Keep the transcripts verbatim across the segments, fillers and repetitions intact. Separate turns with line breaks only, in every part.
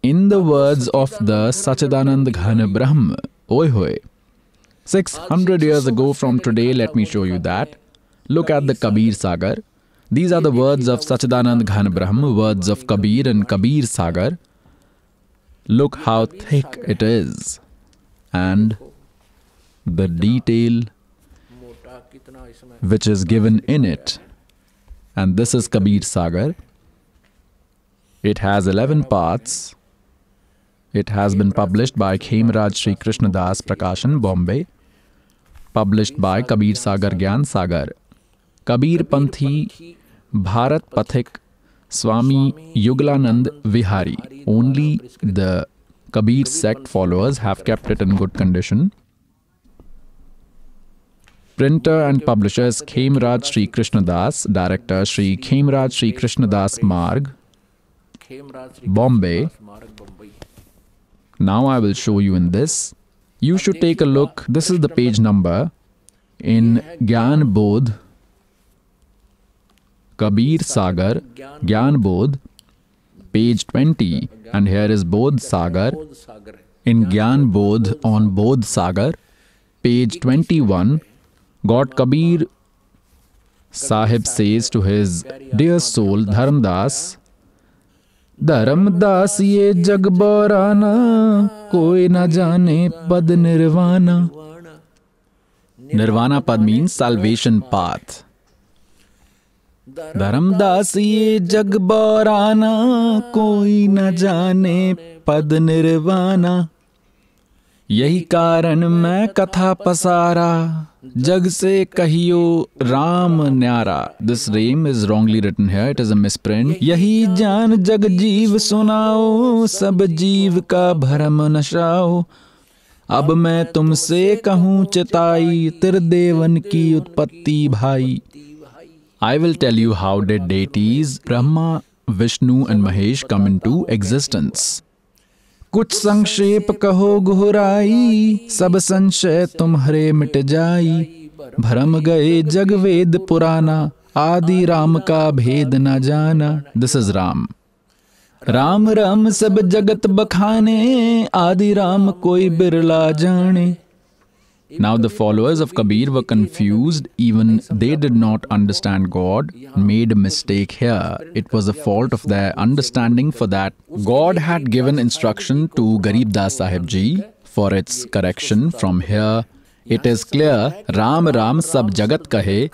In the words of the Sachidanand Ghan Brahm, oi hoy, six hundred years ago from today, let me show you that. Look at the Kabir Sagar. These are the words of Sachidanand Ghan Brahm, words of Kabir and Kabir Sagar. Look how thick it is, and the detail which is given in it. And this is Kabir Sagar. It has eleven parts. It has been published by Khemaraj Sri Krishna Das Prakashan, Bombay. Published by Kabir Sagar Gyan Sagar. Kabir Panthi Bharat Pathik Swami Yuglanand Vihari. Only the Kabir sect followers have kept it in good condition. Printer and publisher is Khemaraj Sri Krishna Das. Director Sri Khemaraj Sri Krishna Das Marg, Bombay. Now I will show you in this. You should take a look. This is the page number in Gyan Bodh, Kabir Sagar, Gyan Bodh, page twenty. And here is Bodh Sagar. In Gyan Bodh on Bodh Sagar, page twenty-one, God Kabir Sahib says to his dear soul Dharamdas, Dharamdas ye jag baurana, koi na jane pad nirvana. Nirvana pad means salvation path. Dharamdas ye jag baurana, koi na jane pad nirvana. Yahi karan main katha pasara, jag se kahiyo Ram nyara. This rhyme is wrongly written here. It is a misprint. Yahi jaan jag jeev sunao, sab jeev ka bharam nashao. Ab main tumse kahun chitai, tir devan ki utpatti bhai. I will tell you how did deities Brahma, Vishnu and Mahesh come into existence. कुछ संक्षेप कहो गुहराई, सब संशय तुम्हारे मिट जाई. भरम गए जग वेद पुराना, आदि राम का भेद न जाना. This is Ram. Ram Ram सब जगत बखाने, आदि राम कोई बिरला जाने. Now the followers of Kabir were confused. Even they did not understand God, made a mistake here. It was a fault of their understanding. For that, God had given instruction to Garib Das Sahib Ji for its correction. From here, it is clear, Ram Ram Sab Jagat Kahe.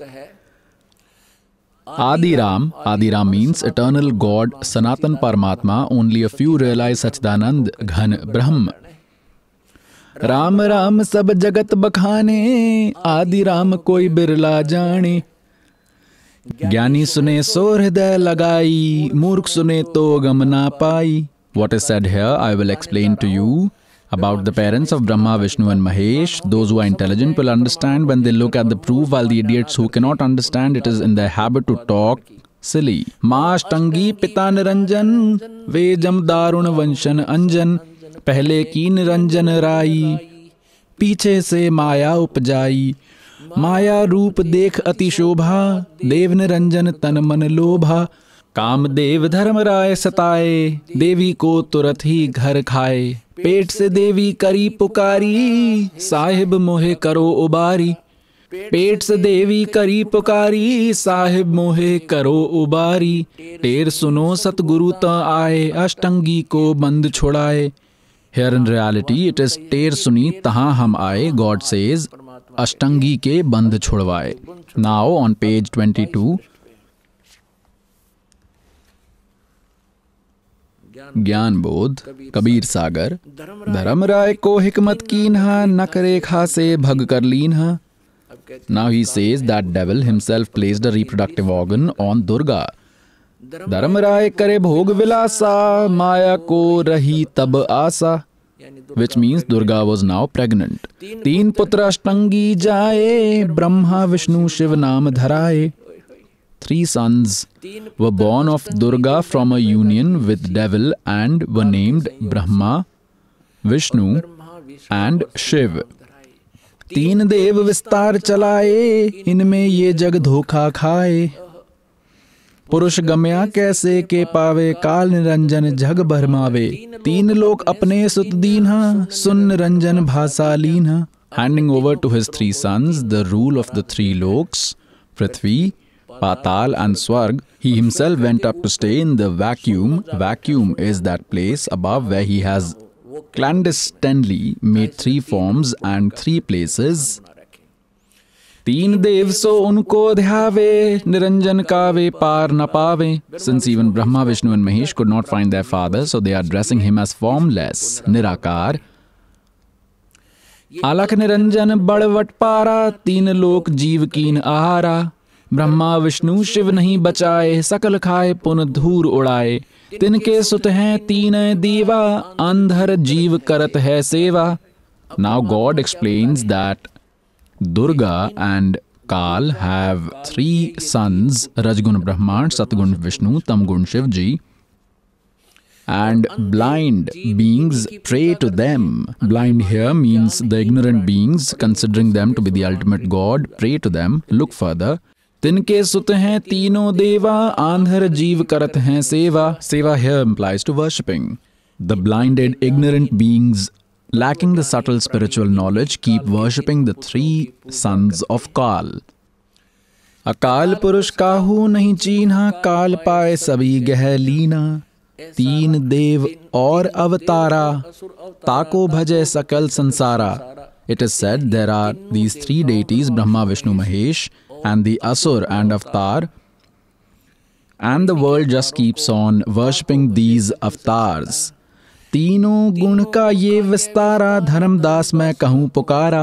Adi Ram, Adi Ram means eternal God, Sanatan Paramatma. Only a few realize Sachidanand Ghan Brahm. Ram Ram सब जगत बखाने, आदि राम कोई बिरला जाने. ज्ञानी सुने सो हृदय लगाई, मूर्ख सुने तो गम ना पाई. What is said here, I will explain to you about the parents of Brahma, Vishnu and Mahesh. Those who are intelligent will understand when they look at the proof, while the idiots who cannot understand, it is in their habit to talk silly. Maashtangi pita niranjan, vejam darun vanshan anjan. पहले की निरंजन राई, पीछे से माया उपजाई. माया रूप देख अति शोभा, देव निरंजन तन मन लोभा. काम देव धर्म राय सताए, देवी को तुरंत ही घर खाए. पेट से देवी करी पुकारी, साहिब मोहे करो उबारी. पेट से देवी करी पुकारी, साहिब मोहे करो उबारी. टेर सुनो सतगुरु त आए, अष्टंगी को बंद छुड़ाए. Here in reality, it is Ter Suni Taha Ham Aaye. God says, Ashtangi ke bandh chhodwaye. Now on page twenty-two, Gyan Bodh, Kabir Sagar. Dharam Rai ko hikmat keenha, nakre khase bhag kar leenha. Now he says that devil himself placed a reproductive organ on Durga. Dharam Rai kare bhog vilasa, maya ko rahi tab asa. Which means Durga was now pregnant. Teen putra ashtangi jaye, Brahma Vishnu Shiv naam dharaye. Three sons were born of Durga from a union with devil and were named Brahma, Vishnu and Shiv. Teen dev vistar chalaye, inme ye jag dhokha khaye. पुरुष गम्या कैसे के पावे, काल निरंजन जग भरमावे। तीन लोक अपने सुत दीन्हा, सुन निरंजन भाषा लीन्हा। Handing over to his three sons the rule of the three loks, Prithvi, Patal and Swarg, he himself went up to stay in the vacuum. Vacuum is that place above where he has clandestinely made three forms and three places. तीन देव सो उनको ध्यावे, निरंजन कावे पार न पावे. Since even Brahma, Vishnu and Mahesh could not find their father, so they are addressing him as formless, Nirakar. अलख निरंजन बड़वट पारा, तीन लोक जीव कीन आहारा. ब्रह्मा विष्णु शिव नहीं बचाए, सकल खाए पुन धूर उड़ाए. तिनके सुत हैं तीन दीवा, अंधर जीव करत है सेवा. Now God explains that Durga and Kal have three sons, Rajgun Brahma, Satgun Vishnu, Tamgun Shivji. And blind beings pray to them. Blind here means the ignorant beings, considering them to be the ultimate God, pray to them. Look further. Tinke sut hain teeno deva, andhar jeev karat hain seva. Seva here implies to worshipping. The blinded, ignorant beings, lacking the subtle spiritual knowledge, keep worshipping the three sons of Kal. Akal purush kahu nahi cheenha, Kal pae sabhi geh leena. तीन देव और अवतारा, ताको भजे सकल संसारा. It is said there are these three deities, Brahma, Vishnu, Mahesh, and the Asur and Avatar, and the world just keeps on worshipping these avatars. तीनों गुण का ये विस्तारा, धर्मदास मैं कहूँ पुकारा.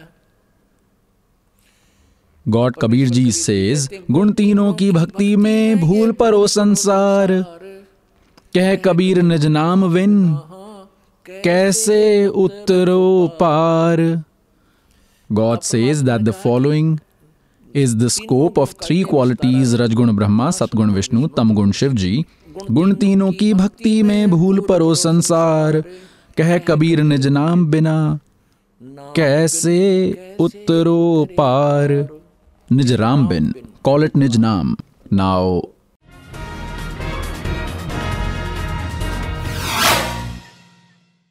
God Kabir Ji says, गुण तीनों की भक्ति में भूल परो संसार. कह कबीर निज नाम विन, कैसे उतरो पार. God says that the following is the scope of three qualities, Rajgun Brahma, Satgun Vishnu, Tamgun Shivji. गुण तीनों की भक्ति में भूल परो संसार, कह कबीर निज नाम बिना, कैसे उतरो पार. Nij Ram bin, call it Nij Naam. Now